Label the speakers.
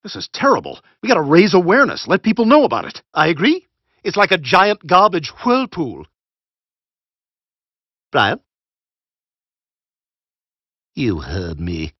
Speaker 1: This is terrible. We gotta raise awareness, let people know about it. I agree. It's like a giant garbage whirlpool. Brian? You heard me.